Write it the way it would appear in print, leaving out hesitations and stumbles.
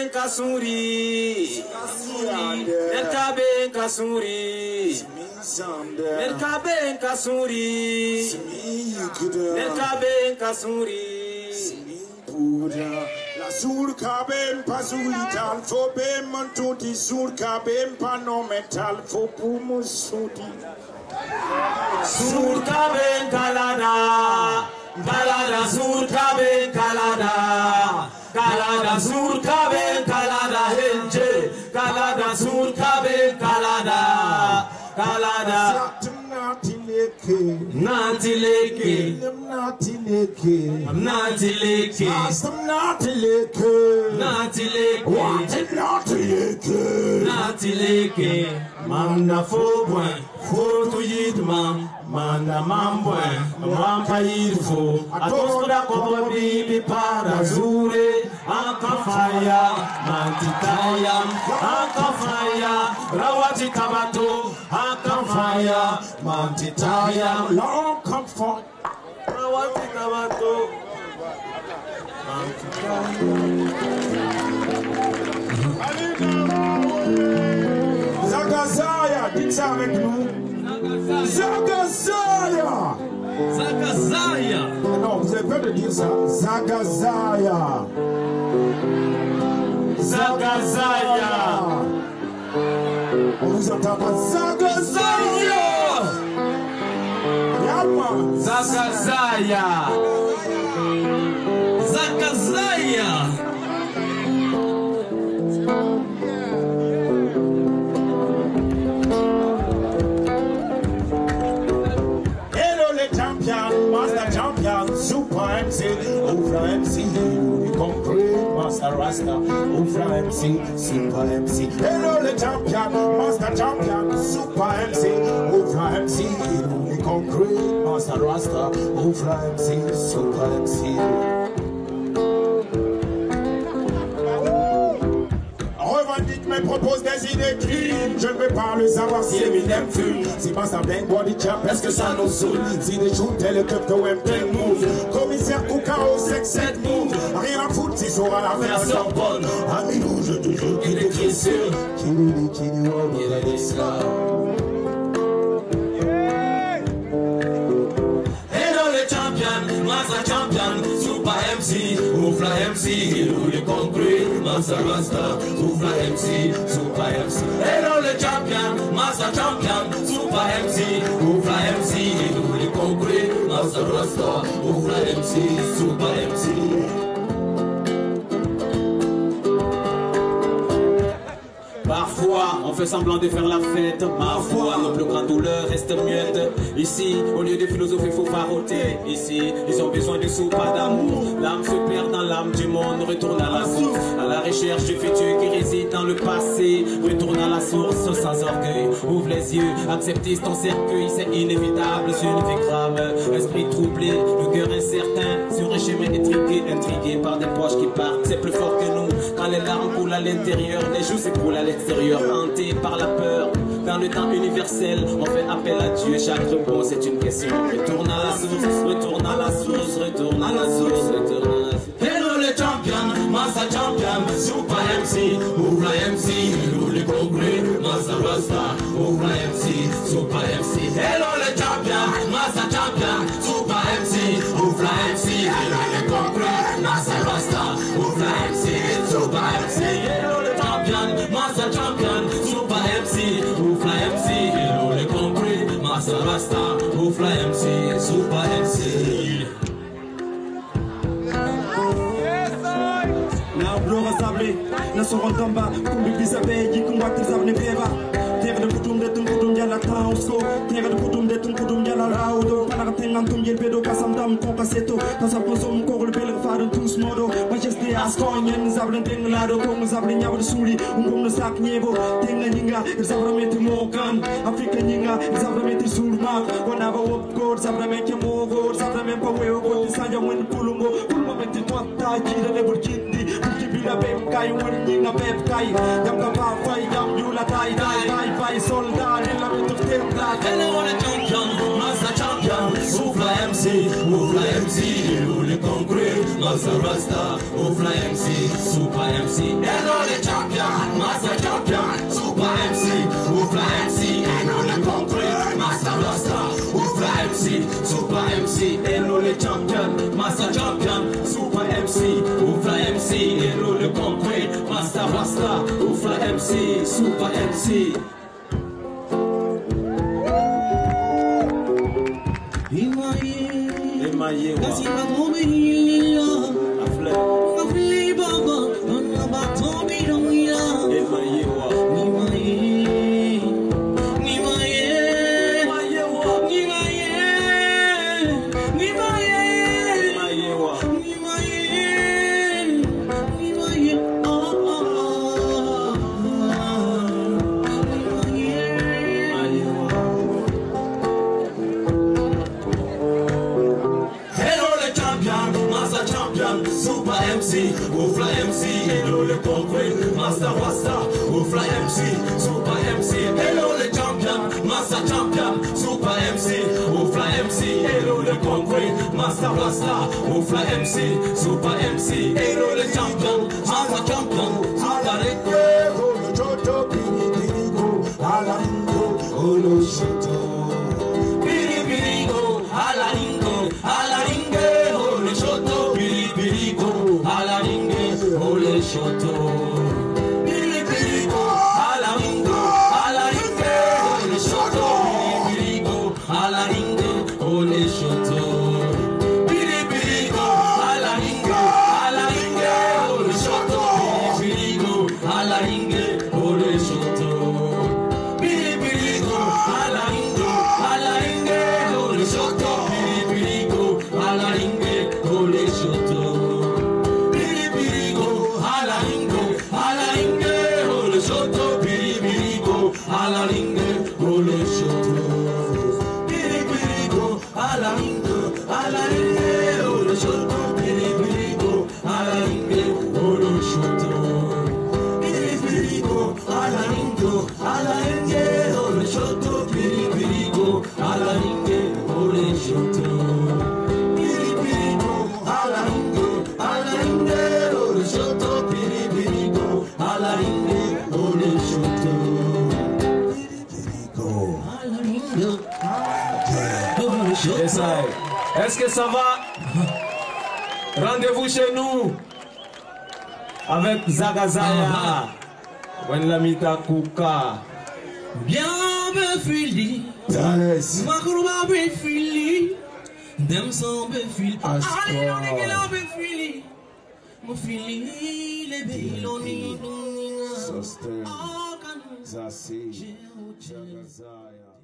kasuri. Merkaben kasuri. Merkaben kasuri. Merkaben kasuri. La sour kaben pasulital fo ben montuti sour kaben panometal fo pumusuti. Sour kaben kalada. Kalada sour kaben kalada. Kalada sour kaben kalada henje. Kalada sour kaben kalada. Kalada. Natileke, Natileke, Natileke, Natileke, Natileke, Natileke, Manda fo buen, fo tu yit mam, Manda mam buen, mam pa yit fo, atos da kobo bibi para zure, akafaya, mantitaya, akafaya, rawati tabato, akafaya, mantitaya, long comfort, rawati tabato, Zagazaya, dites ça avec nous. Zagazaya. Zagazaya. Non, vous avez peur de dire ça. Zagazaya. Zagazaya. On vous entend pas. Zagazaya. Yalma. Zagazaya. Zagazaya. Master champion, super MC, Oufra MC, you compris, Master Rasta, Oufra MC, super MC. Hello le champion, Master champion, super MC, Oufra MC, you compris, Master Rasta, Oufra MC, super MC. Revendique mais propose des idées crimes. Je ne veux pas le savoir si Eminem fume. Si Master Bang Body Champ, est-ce que ça nous saoule? Si des jours tel le club que M10 move. Commissaire Kouka au sex 7 move. Rien à foutre si saura la faire sans bonne. Ami nous, je te jure qu'il est très sûr. Il est l'esclave. Hello le champion, Master champion, super MC, Oufra MC, nous les compris, Master Rasta, Oufra MC, super MC. Hello le champion, Master champion, super MC, Oufra MC, nous les compris, Master Rasta, Oufra MC, super MC. Parfois, on fait semblant de faire la fête. Ma foi, nos plus grandes douleurs restent muettes. Ici, au lieu de philosophie, faut faroter. Ici, ils ont besoin de sous, pas d'amour. L'âme se perd dans l'âme du monde. Retourne à la source, à la recherche du futur qui réside dans le passé. Retourne à la source sans orgueil. Ouvre les yeux, accepte ton cercueil. C'est inévitable, c'est une vie grave. Esprit troublé, le cœur incertain. Sur un chemin intrigué, intrigué par des poches qui partent. C'est plus fort que nous. Quand les larmes coulent à l'intérieur, les joues s'écroulent à l'extérieur, hanté par la peur. Dans le temps universel, on fait appel à Dieu. Chaque repos, c'est une question. Retourne à la source, retourne à la source, retourne à la source, retourne à la source. Hello le champion, Master champion, super MC, Oufra MC, nous les compris, Master Rasta, Oufra MC, super MC. Hello le champion, Master champion, super MC, Oufra MC, nous les compris, Master Rasta, Oufra MC, super MC. Hello le champion, Master champion, super MC, Oufra MC, nous les compris, Master Rasta, Oufra MC, super MC. Na blora sabri, na soron tamba, kumbi bisa beji kumbatir sabni beba. Tega de putum jala tausko, tega de putum jala raudo. Kana tengan tum jel bedo kasam dam ko kaseto, kasam konsum ko gol bel faden tous modo. Majesté askonyen zablen teng lado ko zablen nyaw de suli, no sak nyebo, tenga nyinga, zabrameti mokan, Afrika nyinga, zabrameti sulma, wanava wop god, zabrameti mogo, zabrameti pawe go, sanja wen pulungo, pulmameti twata, jira le burkindi. Bila bem kai winning a bem kai yam ka pa fai yam yula tai fai soldat in la mitu tembla. Hello le champion, Master champion, Oufra MC, nous les compris, Master Rasta, Ufla MC, Super MC, and all the champion, Master Champion, Super MC, Ufla MC, and all the concrete, Master Rasta, Ufla MC, Super MC, and all the champion, Master Champion, Super MC, Ufla MC, and all the concrete, Master Rasta, Ufla MC, Super MC. Kasi matombe nila Afle baba Nana matombe nila Super MC, Ufla MC, hello le concrete, Master Rasta, Ufla MC, Super MC, hello le champion, Master Champion, Super MC, Ufla MC, hello le concrete, Master Rasta, Ufla MC, Super MC, hello le champion, Master Champion, Super Shoto Biribirigo Alaringo Alaringe Ole Shoto Biribirigo Alaringe Ole Shoto Biribirigo Alaringo Alaringe Ole Shoto Biribirigo Alaringe Ole Shoto Biribirigo Alaringo Alaringe Ole Shoto Biribirigo Alaringe Ole Shoto Alaringe, ole shoto. Biribirigo, alaringe, alaringe, ole shoto. Biribirigo, alaringe, ole shoto. Biribirigo, alaringe, alaringe, ole shoto. Biribirigo, alaringe, ole shoto. Biribirigo, alaringe, alaringe, ole shoto. Biribirigo, alaringe, ole shoto. Est-ce que ça va? Rendez-vous chez nous avec Zagazaya. Wenlamita Kuka. Bien befili. Makruba befili. Dem son befili. Allez, on est là befili. Mofili le beloni. Sustain. Zasi. Zagazaya.